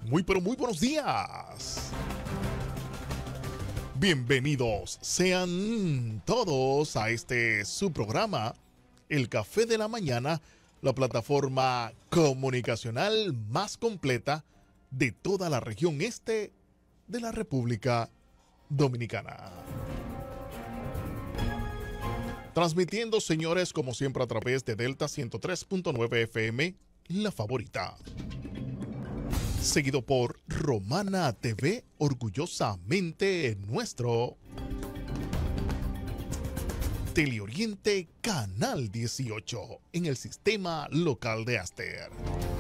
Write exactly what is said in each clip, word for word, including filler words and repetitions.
Muy pero muy buenos días. Bienvenidos sean todos a este su programa, El Café de la Mañana, la plataforma comunicacional más completa de toda la región este de la República Dominicana. Transmitiendo, señores, como siempre a través de Delta ciento tres punto nueve F M, la favorita. Seguido por Romana T V, orgullosamente nuestro. Teleoriente Canal dieciocho, en el sistema local de Aster.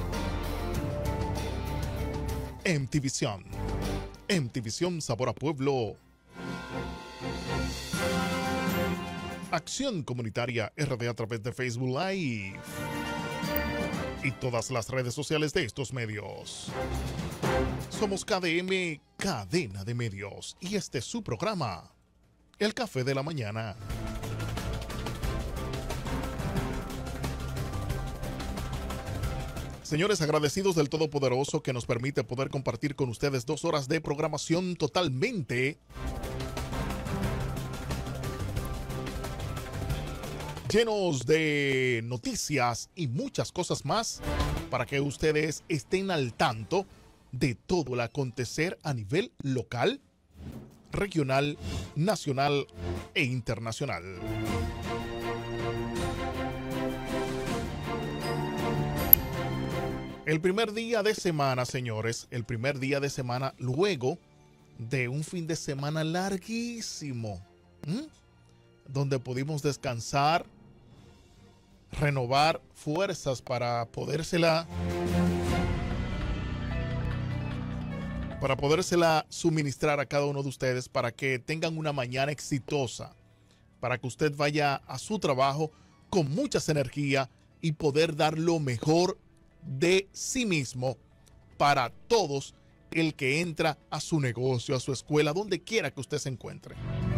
MTVision. MTVision Sabor a Pueblo. Acción Comunitaria R D a través de Facebook Live y todas las redes sociales de estos medios. Somos K D M, Cadena de Medios, y este es su programa, El Café de la Mañana. Señores, agradecidos del Todopoderoso que nos permite poder compartir con ustedes dos horas de programación totalmente llenos de noticias y muchas cosas más para que ustedes estén al tanto de todo el acontecer a nivel local, regional, nacional e internacional. El primer día de semana, señores, el primer día de semana luego de un fin de semana larguísimo, ¿m? donde pudimos descansar, renovar fuerzas para podérsela para podérsela suministrar a cada uno de ustedes para que tengan una mañana exitosa, para que usted vaya a su trabajo con muchas energía y poder dar lo mejor de sí mismo para todos el que entra a su negocio, a su escuela, donde quiera que usted se encuentre.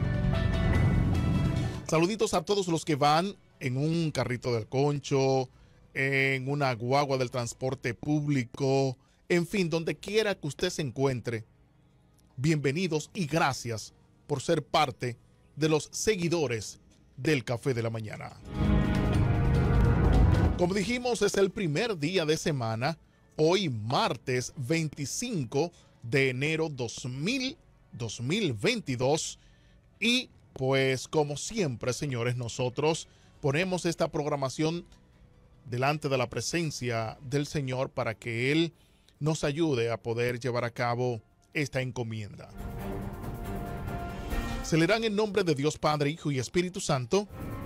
Saluditos a todos los que van en un carrito del concho, en una guagua del transporte público, en fin, donde quiera que usted se encuentre. Bienvenidos y gracias por ser parte de los seguidores del Café de la Mañana. Como dijimos, es el primer día de semana, hoy martes veinticinco de enero dos mil veintidós, y pues como siempre, señores, nosotros ponemos esta programación delante de la presencia del Señor para que Él nos ayude a poder llevar a cabo esta encomienda. Se leerán en nombre de Dios Padre, Hijo y Espíritu Santo.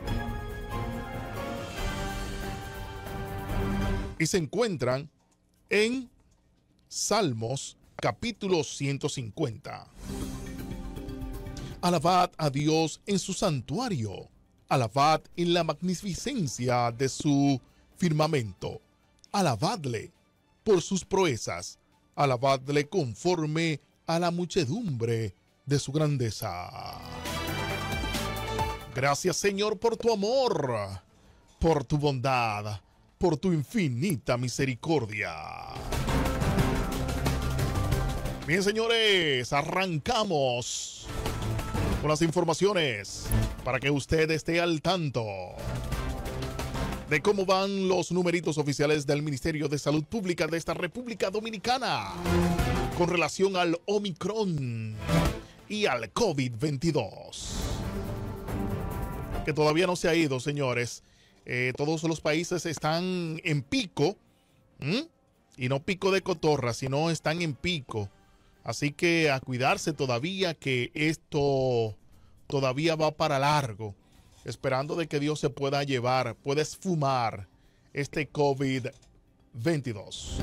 Y se encuentran en Salmos capítulo ciento cincuenta. Alabad a Dios en su santuario. Alabad en la magnificencia de su firmamento. Alabadle por sus proezas. Alabadle conforme a la muchedumbre de su grandeza. Gracias, Señor, por tu amor, por tu bondad, por tu infinita misericordia. Bien, señores, arrancamos con las informaciones para que usted esté al tanto de cómo van los numeritos oficiales del Ministerio de Salud Pública de esta República Dominicana con relación al Omicron y al COVID veintidós, que todavía no se ha ido, señores. Eh, todos los países están en pico, ¿m? y no pico de cotorra, sino están en pico. Así que a cuidarse todavía, que esto todavía va para largo, esperando de que Dios se pueda llevar, pueda esfumar este COVID veintidós.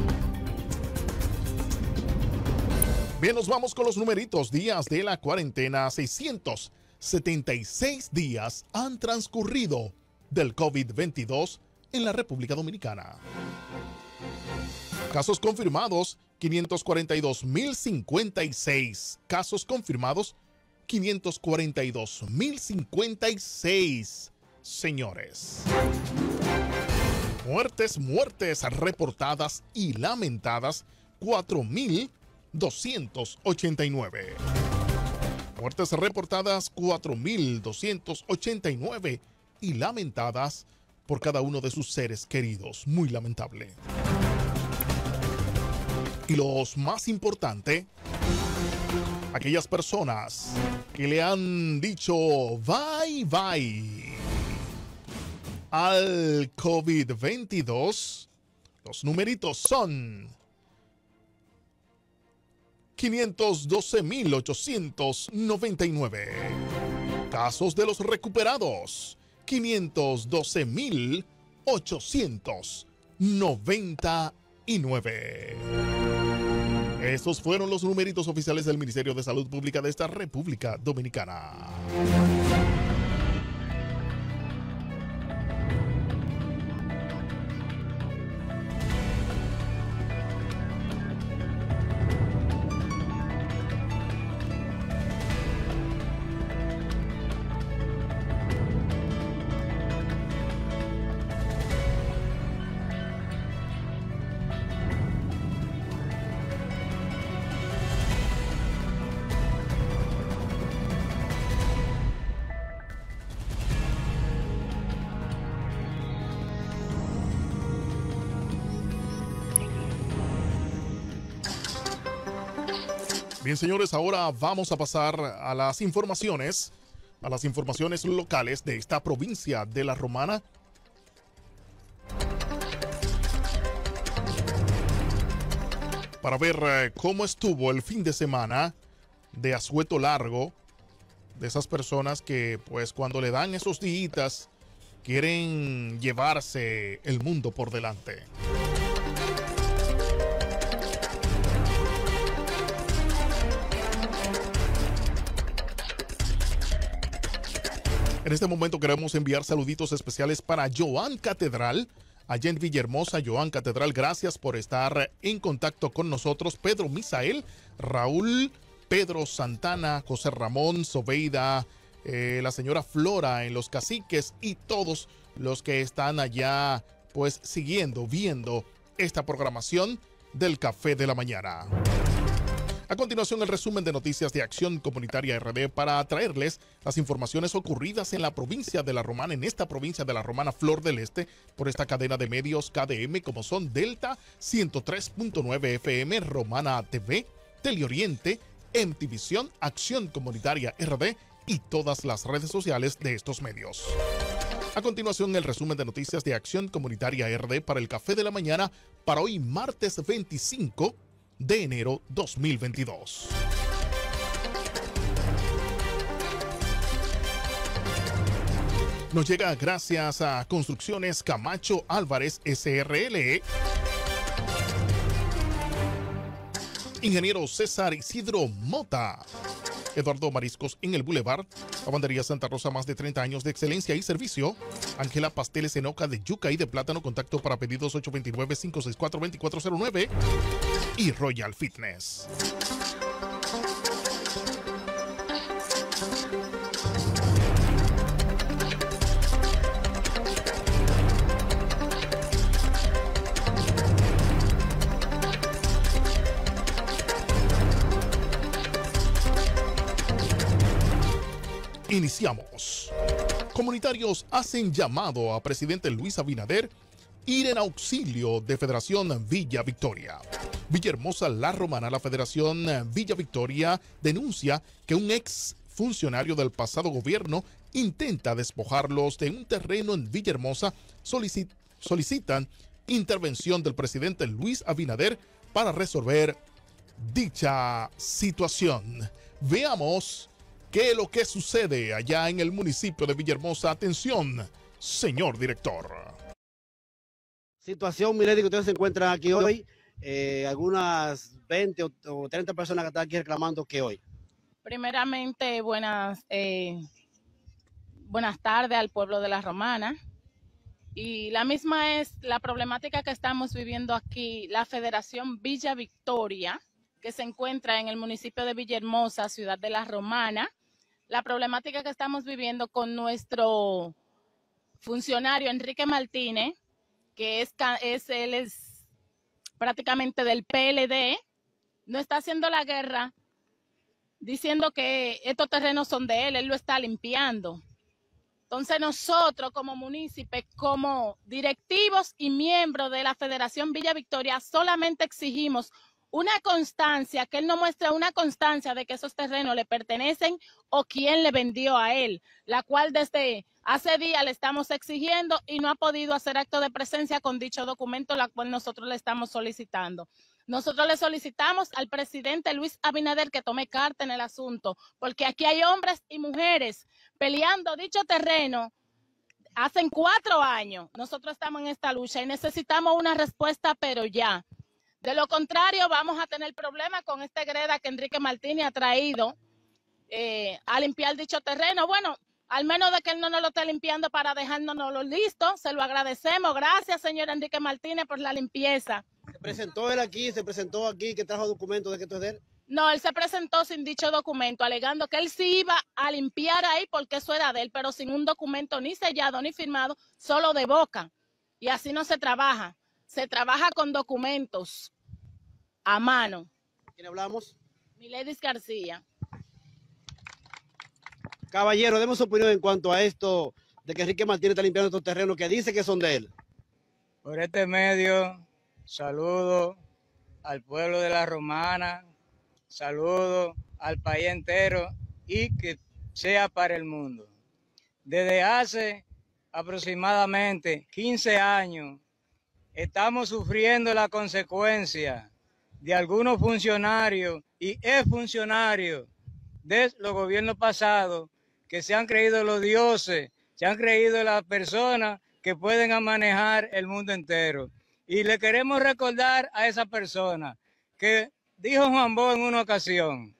Bien, nos vamos con los numeritos. Días de la cuarentena, seiscientos setenta y seis días han transcurrido del COVID veintidós en la República Dominicana. Casos confirmados, quinientos cuarenta y dos mil cincuenta y seis. Casos confirmados, quinientos cuarenta y dos mil cincuenta y seis. Señores. Muertes, muertes reportadas y lamentadas cuatro mil doscientos ochenta y nueve. Muertes reportadas cuatro mil doscientos ochenta y nueve y lamentadas por cada uno de sus seres queridos. Muy lamentable. Y los más importante, aquellas personas que le han dicho bye bye al COVID veintidós, los numeritos son quinientos doce mil ochocientos noventa y nueve. Casos de los recuperados, quinientos doce mil ochocientos noventa y nueve. Estos fueron los numeritos oficiales del Ministerio de Salud Pública de esta República Dominicana. Bien, señores, ahora vamos a pasar a las informaciones, a las informaciones locales de esta provincia de La Romana. Para ver eh, cómo estuvo el fin de semana de asueto largo de esas personas que, pues, cuando le dan esos días, quieren llevarse el mundo por delante. En este momento queremos enviar saluditos especiales para Joan Catedral, allá en Villahermosa. Joan Catedral, gracias por estar en contacto con nosotros. Pedro Misael, Raúl, Pedro Santana, José Ramón, Sobeida, eh, la señora Flora en Los Caciques y todos los que están allá, pues, siguiendo, viendo esta programación del Café de la Mañana. A continuación, el resumen de noticias de Acción Comunitaria R D para traerles las informaciones ocurridas en la provincia de La Romana, en esta provincia de La Romana, Flor del Este, por esta cadena de medios K D M, como son Delta ciento tres punto nueve F M, Romana T V, Teleoriente, Emtivisión, Acción Comunitaria R D y todas las redes sociales de estos medios. A continuación, el resumen de noticias de Acción Comunitaria R D para el Café de la Mañana para hoy, martes veinticinco de enero dos mil veintidós. Nos llega gracias a Construcciones Camacho Álvarez S R L, Ingeniero César Isidro Mota, Eduardo Mariscos en el Boulevard, Lavandería Santa Rosa, más de treinta años de excelencia y servicio. Ángela Pasteles en hoja de yuca y de plátano, contacto para pedidos ocho dos nueve, cinco seis cuatro, dos cuatro cero nueve. Y Royal Fitness. Iniciamos. Comunitarios hacen llamado a presidente Luis Abinader ir en auxilio de Federación Villa Victoria. Villahermosa, La Romana, la Federación Villa Victoria denuncia que un ex funcionario del pasado gobierno intenta despojarlos de un terreno en Villahermosa. Solicit solicitan intervención del presidente Luis Abinader para resolver dicha situación. Veamos qué es lo que sucede allá en el municipio de Villahermosa. Atención, señor director. Situación, Milady, que ustedes se encuentran aquí hoy. Eh, algunas veinte o, o treinta personas que están aquí reclamando que hoy. Primeramente, buenas, eh, buenas tardes al pueblo de La Romana. Y la misma es la problemática que estamos viviendo aquí, la Federación Villa Victoria, que se encuentra en el municipio de Villahermosa, ciudad de La Romana. La problemática que estamos viviendo con nuestro funcionario Enrique Martínez, que es, es, él es prácticamente del P L D, no está haciendo la guerra diciendo que estos terrenos son de él, él lo está limpiando. Entonces nosotros como municipios, como directivos y miembros de la Federación Villa Victoria, solamente exigimos una constancia, que él nos muestre una constancia de que esos terrenos le pertenecen o quién le vendió a él, la cual desde hace días le estamos exigiendo y no ha podido hacer acto de presencia con dicho documento, la cual nosotros le estamos solicitando. Nosotros le solicitamos al presidente Luis Abinader que tome carta en el asunto, porque aquí hay hombres y mujeres peleando dicho terreno hace cuatro años. Nosotros estamos en esta lucha y necesitamos una respuesta, pero ya. De lo contrario, vamos a tener problemas con esta greda que Enrique Martínez ha traído eh, a limpiar dicho terreno. Bueno, al menos de que él no nos lo esté limpiando para dejárnoslo listo, se lo agradecemos. Gracias, señor Enrique Martínez, por la limpieza. ¿Se presentó él aquí, se presentó aquí, que trajo documentos de que esto es de él? No, él se presentó sin dicho documento, alegando que él sí iba a limpiar ahí porque eso era de él, pero sin un documento ni sellado ni firmado, solo de boca. Y así no se trabaja. Se trabaja con documentos a mano. ¿Quién hablamos? Miledis García. Caballero, demos su opinión en cuanto a esto de que Enrique Martínez está limpiando estos terrenos que dice que son de él. Por este medio, saludo al pueblo de La Romana, saludo al país entero y que sea para el mundo. Desde hace aproximadamente quince años, estamos sufriendo la consecuencia de algunos funcionarios y exfuncionarios de los gobiernos pasados que se han creído los dioses, se han creído las personas que pueden manejar el mundo entero. Y le queremos recordar a esa persona que dijo Juan Bo en una ocasión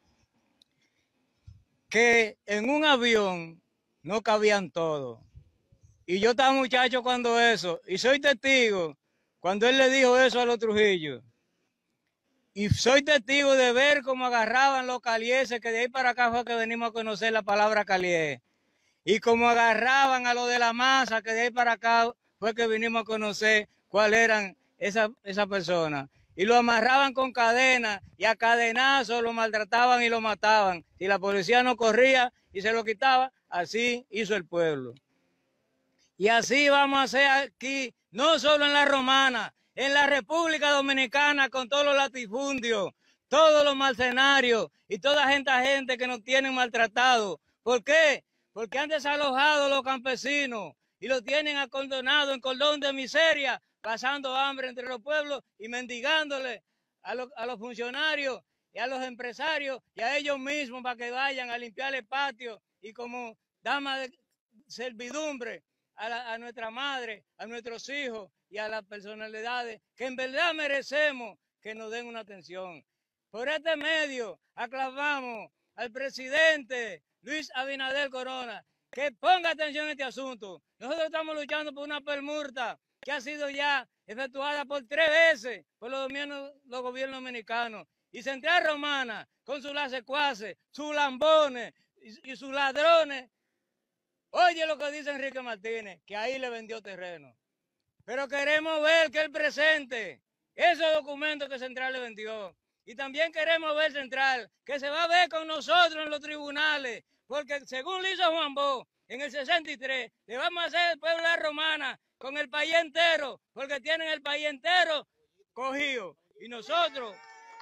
que en un avión no cabían todos. Y yo estaba muchacho cuando eso, y soy testigo cuando él le dijo eso a los Trujillo. Y soy testigo de ver cómo agarraban los calieses, que de ahí para acá fue que venimos a conocer la palabra calié. Y cómo agarraban a los de la masa, que de ahí para acá fue que vinimos a conocer cuáles eran esas esa personas. Y lo amarraban con cadenas y a cadenazos lo maltrataban y lo mataban. Si la policía no corría y se lo quitaba, así hizo el pueblo. Y así vamos a hacer aquí, no solo en La Romana, en la República Dominicana, con todos los latifundios, todos los mercenarios y toda esta gente que nos tienen maltratados. ¿Por qué? Porque han desalojado a los campesinos y los tienen acordonados en cordón de miseria, pasando hambre entre los pueblos y mendigándole a los, a los funcionarios y a los empresarios y a ellos mismos para que vayan a limpiar el patio y como dama de servidumbre a, la, a nuestra madre, a nuestros hijos y a las personalidades que en verdad merecemos que nos den una atención. Por este medio aclamamos al presidente Luis Abinader Corona que ponga atención a este asunto. Nosotros estamos luchando por una permuta que ha sido ya efectuada por tres veces por los gobiernos, los gobiernos dominicanos. Y Central Romana, con sus secuaces, sus lambones y, y sus ladrones, oye lo que dice Enrique Martínez, que ahí le vendió terreno. Pero queremos ver que él presente esos documentos que Central le vendió. Y también queremos ver Central, que se va a ver con nosotros en los tribunales, porque según lo hizo Juan Bo, en el sesenta y tres, le vamos a hacer el pueblo de La Romana con el país entero, porque tienen el país entero cogido. Y nosotros,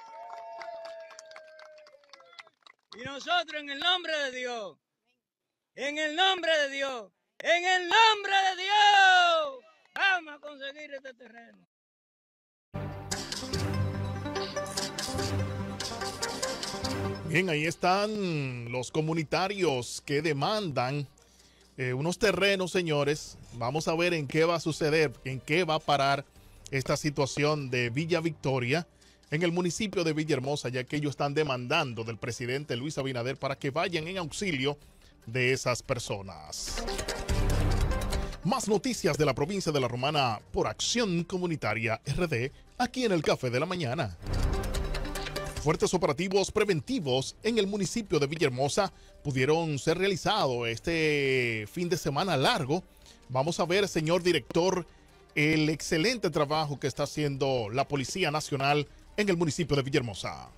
y nosotros en el nombre de Dios, en el nombre de Dios, en el nombre de Dios, vamos a conseguir este terreno. Bien, ahí están los comunitarios que demandan eh, unos terrenos, señores. Vamos a ver en qué va a suceder, en qué va a parar esta situación de Villa Victoria en el municipio de Villahermosa, ya que ellos están demandando del presidente Luis Abinader para que vayan en auxilio de esas personas. Más noticias de la provincia de La Romana por Acción Comunitaria R D, aquí en el Café de la Mañana. Fuertes operativos preventivos en el municipio de Villahermosa pudieron ser realizados este fin de semana largo. Vamos a ver, señor director, el excelente trabajo que está haciendo la Policía Nacional en el municipio de Villahermosa.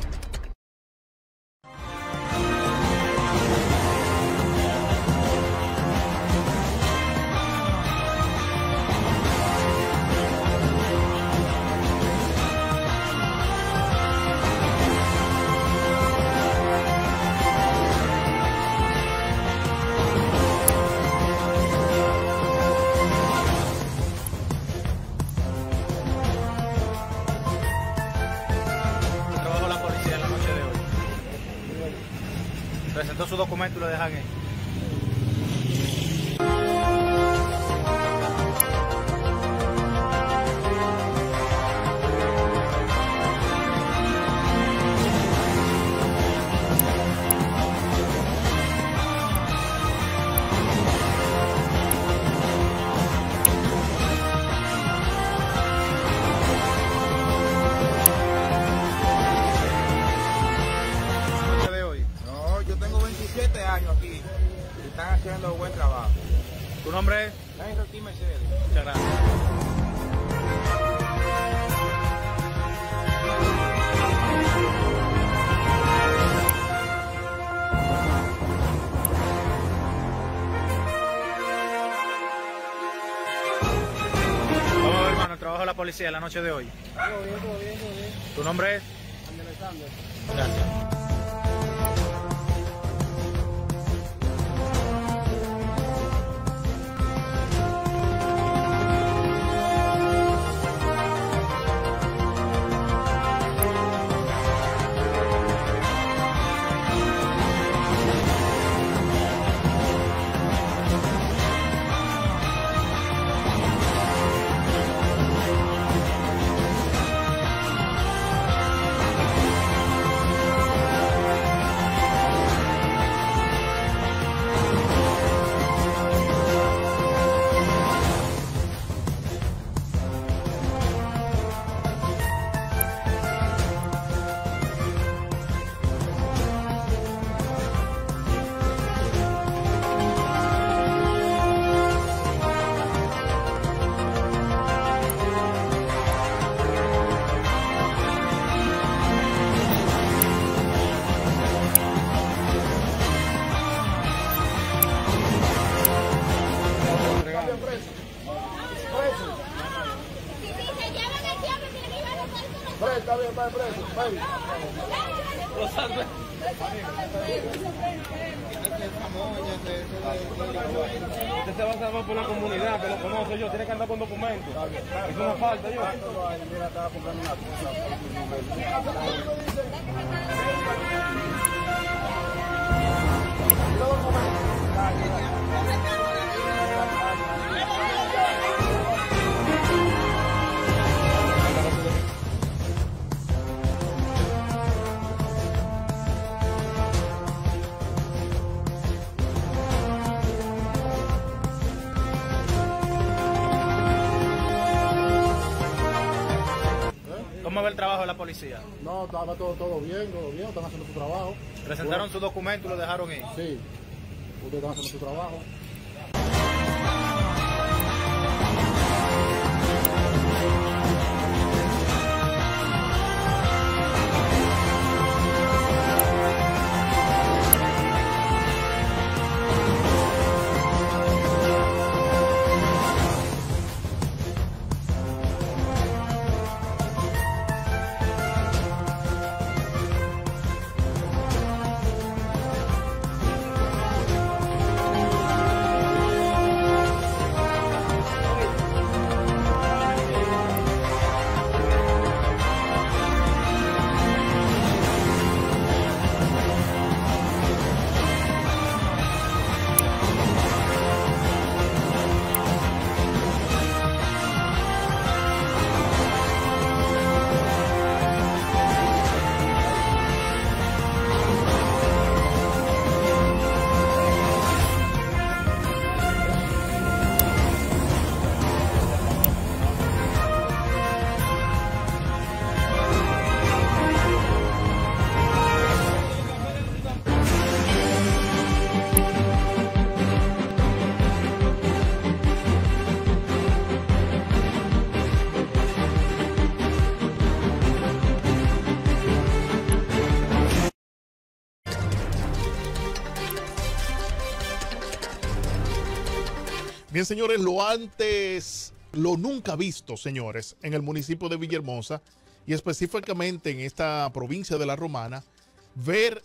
Presentó su documento y lo dejan ahí. Años aquí y están haciendo buen trabajo. ¿Tu nombre es? Henry Mercedes. Muchas gracias. Vamos a ver, hermano, el trabajo de la policía la noche de hoy. Todo bien, todo bien, todo bien. ¿Tu nombre es? Alexander. Gracias. Está bien, va preso. Usted se va a salvar por la comunidad, que lo conozco yo, tiene que andar con documentos. Es una falta, yo. Mira, estaba comprando una ¿Cómo va el trabajo de la policía? No, estaba todo, todo bien, todo bien, están haciendo su trabajo. ¿Presentaron su documento y lo dejaron ahí? Sí, ustedes están haciendo su trabajo. Bien, señores, lo antes, lo nunca visto, señores, en el municipio de Villahermosa y específicamente en esta provincia de La Romana, ver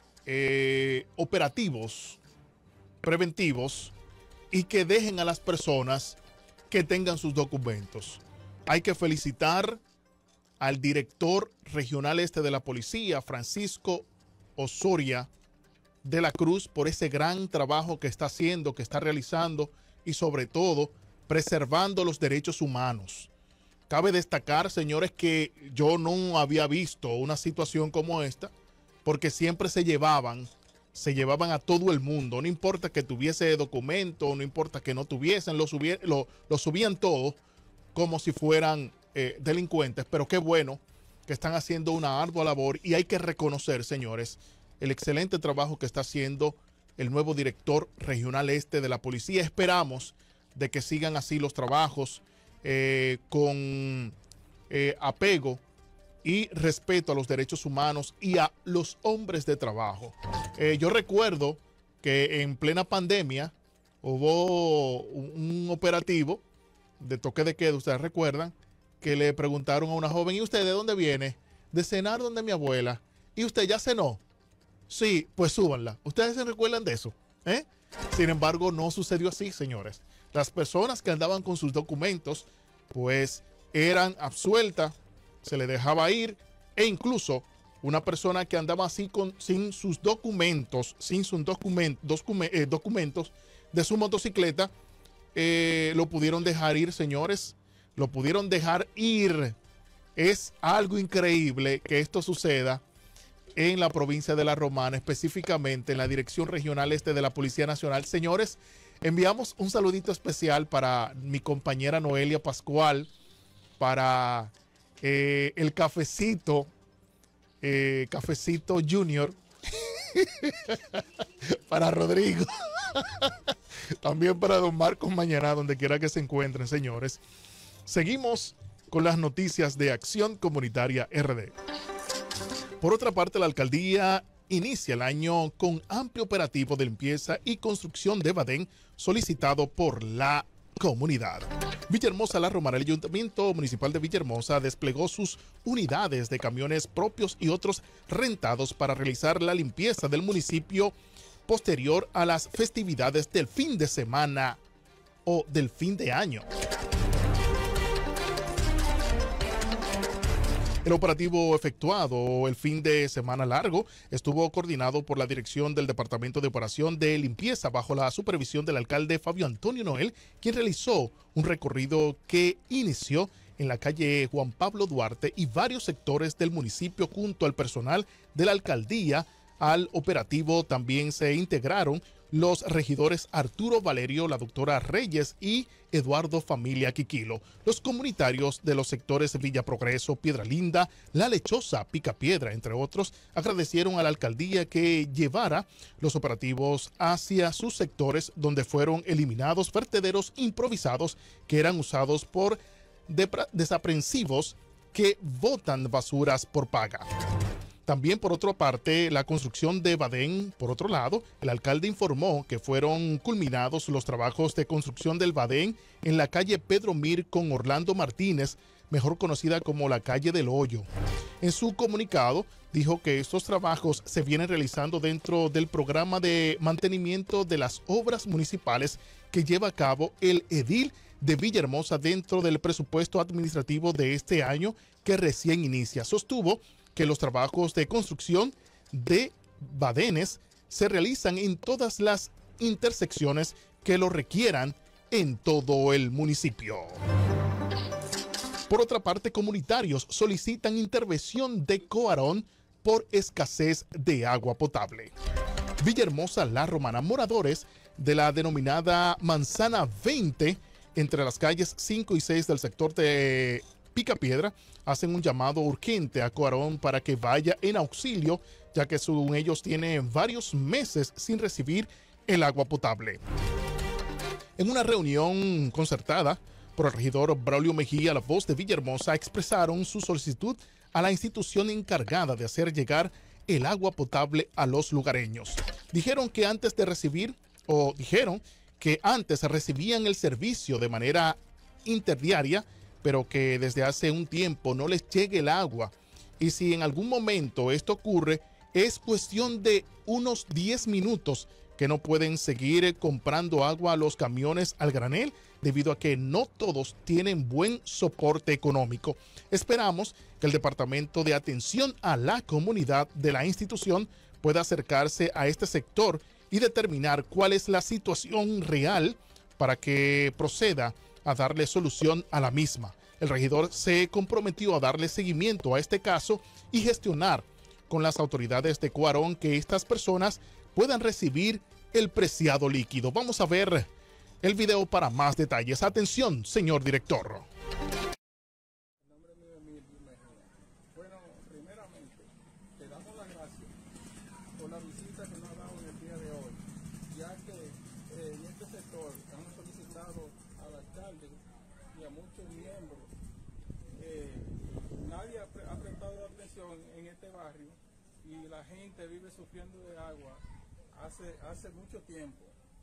eh, operativos preventivos y que dejen a las personas que tengan sus documentos. Hay que felicitar al director regional este de la policía, Francisco Osoria de la Cruz, por ese gran trabajo que está haciendo, que está realizando y sobre todo preservando los derechos humanos. Cabe destacar, señores, que yo no había visto una situación como esta, porque siempre se llevaban, se llevaban a todo el mundo, no importa que tuviese documento, no importa que no tuviesen, lo, subier, lo, lo subían todo como si fueran eh, delincuentes, pero qué bueno que están haciendo una ardua labor y hay que reconocer, señores, el excelente trabajo que está haciendo el nuevo director regional este de la policía. Esperamos de que sigan así los trabajos eh, con eh, apego y respeto a los derechos humanos y a los hombres de trabajo. Eh, yo recuerdo que en plena pandemia hubo un, un operativo de toque de queda, ustedes recuerdan, que le preguntaron a una joven, ¿y usted de dónde viene? De cenar donde mi abuela. ¿Y usted ya cenó? Sí, pues súbanla. ¿Ustedes se recuerdan de eso? ¿Eh? Sin embargo, no sucedió así, señores. Las personas que andaban con sus documentos, pues eran absueltas, se le dejaba ir, e incluso una persona que andaba así con, sin sus documentos, sin sus document, document, eh, documentos de su motocicleta, eh, lo pudieron dejar ir, señores. Lo pudieron dejar ir. Es algo increíble que esto suceda en la provincia de La Romana, específicamente en la Dirección Regional Este de la Policía Nacional. Señores, enviamos un saludito especial para mi compañera Noelia Pascual, para eh, el cafecito, eh, cafecito Junior, para Rodrigo, también para don Marcos Mañana, donde quiera que se encuentren, señores. Seguimos con las noticias de Acción Comunitaria R D. Por otra parte, la alcaldía inicia el año con amplio operativo de limpieza y construcción de badén solicitado por la comunidad. Villahermosa, La Romana, el Ayuntamiento Municipal de Villahermosa desplegó sus unidades de camiones propios y otros rentados para realizar la limpieza del municipio posterior a las festividades del fin de semana o del fin de año. El operativo efectuado el fin de semana largo estuvo coordinado por la dirección del Departamento de Operación de Limpieza bajo la supervisión del alcalde Fabio Antonio Noel, quien realizó un recorrido que inició en la calle Juan Pablo Duarte y varios sectores del municipio junto al personal de la alcaldía. Al operativo también se integraron los regidores Arturo Valerio, la doctora Reyes y Eduardo Familia Quiquilo. Los comunitarios de los sectores Villa Progreso, Piedra Linda, La Lechosa, Picapiedra, entre otros, agradecieron a la alcaldía que llevara los operativos hacia sus sectores donde fueron eliminados vertederos improvisados que eran usados por desaprensivos que botan basuras por paga. También, por otra parte, la construcción de badén. Por otro lado, el alcalde informó que fueron culminados los trabajos de construcción del badén en la calle Pedro Mir con Orlando Martínez, mejor conocida como la calle del Hoyo. En su comunicado, dijo que estos trabajos se vienen realizando dentro del programa de mantenimiento de las obras municipales que lleva a cabo el edil de Villahermosa dentro del presupuesto administrativo de este año que recién inicia. Sostuvo que los trabajos de construcción de badenes se realizan en todas las intersecciones que lo requieran en todo el municipio. Por otra parte, comunitarios solicitan intervención de Coarón por escasez de agua potable. Villahermosa, La Romana, moradores de la denominada Manzana veinte, entre las calles cinco y seis del sector de Picapiedra, hacen un llamado urgente a Coarón para que vaya en auxilio, ya que según ellos tienen varios meses sin recibir el agua potable. En una reunión concertada por el regidor Braulio Mejía, la voz de Villahermosa, expresaron su solicitud a la institución encargada de hacer llegar el agua potable a los lugareños. Dijeron que antes de recibir, o dijeron que antes recibían el servicio de manera interdiaria, pero que desde hace un tiempo no les llegue el agua. Y si en algún momento esto ocurre, es cuestión de unos diez minutos que no pueden seguir comprando agua a los camiones al granel, debido a que no todos tienen buen soporte económico. Esperamos que el Departamento de Atención a la Comunidad de la institución pueda acercarse a este sector y determinar cuál es la situación real para que proceda a darle solución a la misma. El regidor se comprometió a darle seguimiento a este caso y gestionar con las autoridades de Cuarón que estas personas puedan recibir el preciado líquido. Vamos a ver el video para más detalles. Atención, señor director. En nombre mío, Emilio Mejía. Bueno, primeramente, te damos las gracias por la visita que nos ha dado en el día de hoy, ya que eh, en este sector hemos solicitado al alcalde y a muchos miembros. Eh, nadie ha, pre ha prestado atención en este barrio y la gente vive sufriendo de agua hace, hace mucho tiempo.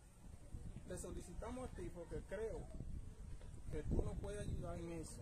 Le solicitamos a ti porque creo que tú nos puedes ayudar en eso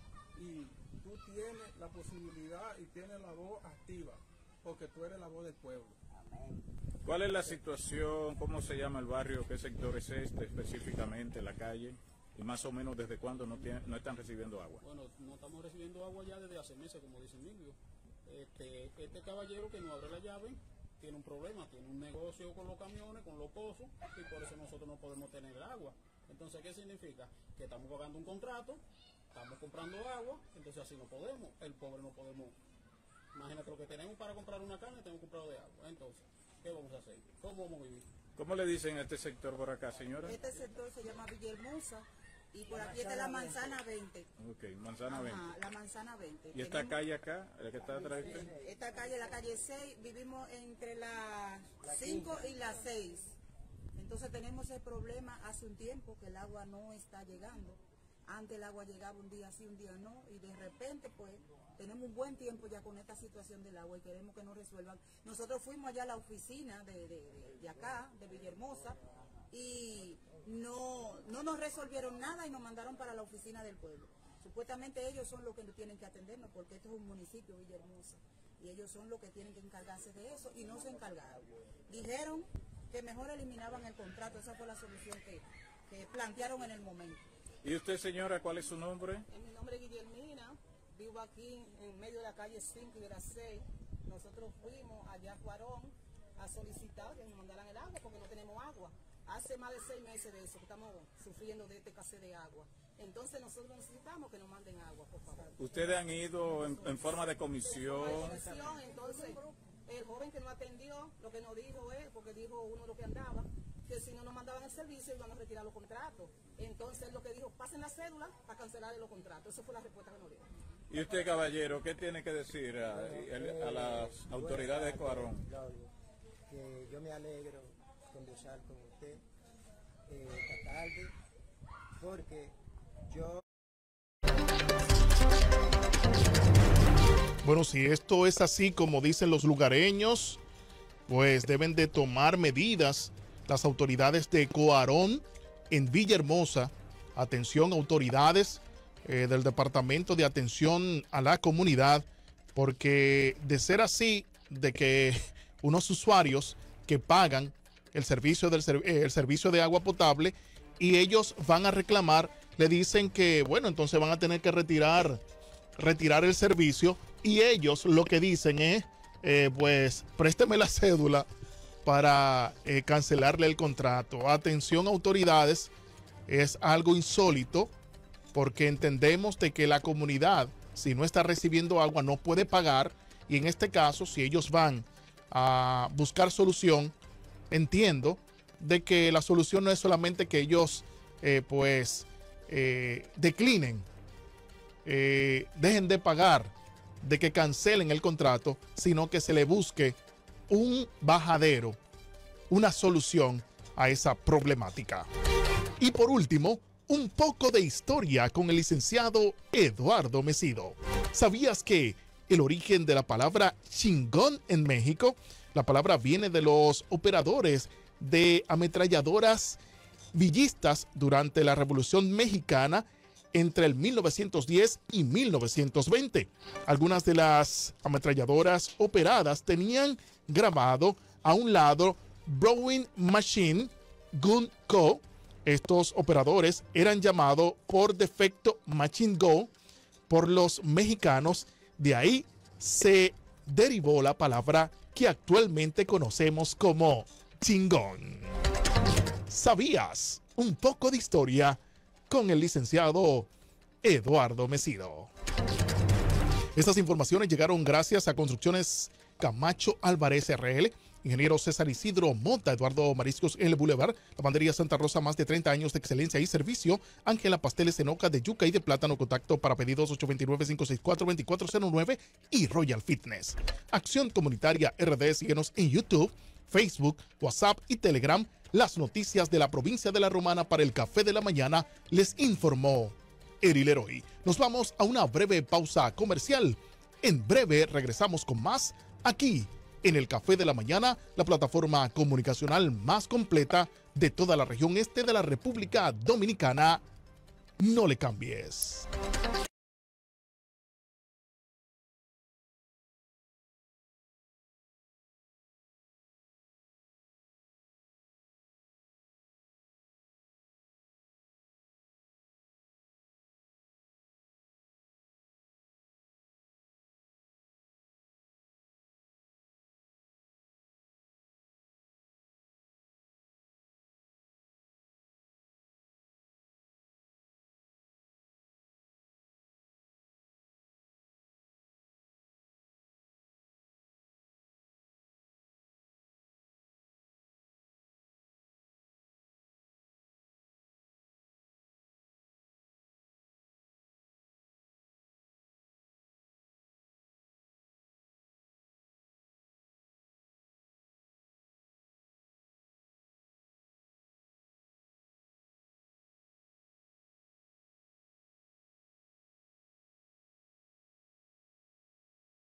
y tú tienes la posibilidad y tienes la voz activa porque tú eres la voz del pueblo. ¿Cuál es la situación? ¿Cómo se llama el barrio? ¿Qué sector es este específicamente, la calle? Y más o menos desde cuándo no, tiene, no están recibiendo agua. Bueno, no estamos recibiendo agua ya desde hace meses, como dice Emilio. Este, este caballero que nos abre la llave tiene un problema, tiene un negocio con los camiones, con los pozos, y por eso nosotros no podemos tener el agua. Entonces, ¿qué significa? Que estamos pagando un contrato, estamos comprando agua, entonces así no podemos, el pobre no podemos. Imagínate lo que tenemos para comprar una carne, tenemos comprado de agua. Entonces, ¿qué vamos a hacer? ¿Cómo vamos a vivir? ¿Cómo le dicen a este sector por acá, señora? Este sector se llama Villahermosa y por aquí está la manzana veinte. Ok, manzana veinte. Ajá, la manzana veinte. ¿Y esta Tenemos, calle acá, la que está atrás de usted? esta calle, la calle seis, vivimos entre las cinco y las seis. Entonces tenemos el problema hace un tiempo que el agua no está llegando. Antes el agua llegaba un día sí, un día no, y de repente pues tenemos un buen tiempo ya con esta situación del agua y queremos que nos resuelvan. Nosotros fuimos allá a la oficina de, de, de, de acá, de Villahermosa, y no, no nos resolvieron nada y nos mandaron para la oficina del pueblo. Supuestamente ellos son los que tienen que atendernos porque esto es un municipio, Villahermosa, y ellos son los que tienen que encargarse de eso y no se encargaron. Dijeron que mejor eliminaban el contrato, esa fue la solución que, que plantearon en el momento. ¿Y usted, señora, cuál es su nombre? Mi nombre es Guillermina, vivo aquí en medio de la calle cinco y de la seis. Nosotros fuimos allá a Cuarón a solicitar que nos mandaran el agua porque no tenemos agua. Hace más de seis meses de eso que estamos sufriendo de este escasez de agua. Entonces nosotros necesitamos que nos manden agua, por favor. ¿Ustedes han ido en, en forma de comisión? Entonces, el joven que nos atendió, lo que nos dijo es, porque dijo uno de los que andaba, que si no nos mandaban el servicio iban a retirar los contratos. Entonces lo que dijo, pasen la cédula para cancelar los contratos. Esa fue la respuesta que nos dio. ¿Y usted, caballero, qué tiene que decir a, a las autoridades de Cuarón? Claudio, que yo me alegro conversar con usted eh, esta tarde, porque yo... Bueno, si esto es así como dicen los lugareños, pues deben de tomar medidas las autoridades de Cuarón en Villahermosa. Atención, autoridades eh, del Departamento de Atención a la Comunidad, porque de ser así, de que unos usuarios que pagan el servicio, del, eh, el servicio de agua potable y ellos van a reclamar, le dicen que, bueno, entonces van a tener que retirar, retirar el servicio y ellos lo que dicen es, eh, pues, présteme la cédula para eh, cancelarle el contrato. Atención, autoridades, es algo insólito porque entendemos de que la comunidad, si no está recibiendo agua, no puede pagar, y en este caso, si ellos van a buscar solución, entiendo de que la solución no es solamente que ellos eh, pues eh, declinen, eh, dejen de pagar, de que cancelen el contrato, sino que se le busque un bajadero, una solución a esa problemática. Y por último, un poco de historia con el licenciado Eduardo Mesido. ¿Sabías que el origen de la palabra chingón en México, la palabra viene de los operadores de ametralladoras villistas durante la Revolución Mexicana entre el mil novecientos diez y mil novecientos veinte. Algunas de las ametralladoras operadas tenían grabado a un lado Browning Machine Gun Co. Estos operadores eran llamados por defecto Machine Gun por los mexicanos. De ahí se derivó la palabra que actualmente conocemos como chingón. ¿Sabías? Un poco de historia con el licenciado Eduardo Mesido. Estas informaciones llegaron gracias a Construcciones Camacho Álvarez R L, ingeniero César Isidro Mota, Eduardo Mariscos en el Boulevard, Lavandería Santa Rosa, más de treinta años de excelencia y servicio, Ángela Pasteles en hoja de yuca y de plátano, contacto para pedidos ocho dos nueve, cinco seis cuatro, dos cuatro cero nueve y Royal Fitness. Acción Comunitaria R D, síguenos en YouTube, Facebook, WhatsApp y Telegram. Las noticias de la provincia de La Romana para el Café de la Mañana les informó Eri Leroy. Nos vamos a una breve pausa comercial. En breve regresamos con más aquí en el Café de la Mañana, la plataforma comunicacional más completa de toda la región este de la República Dominicana. No le cambies.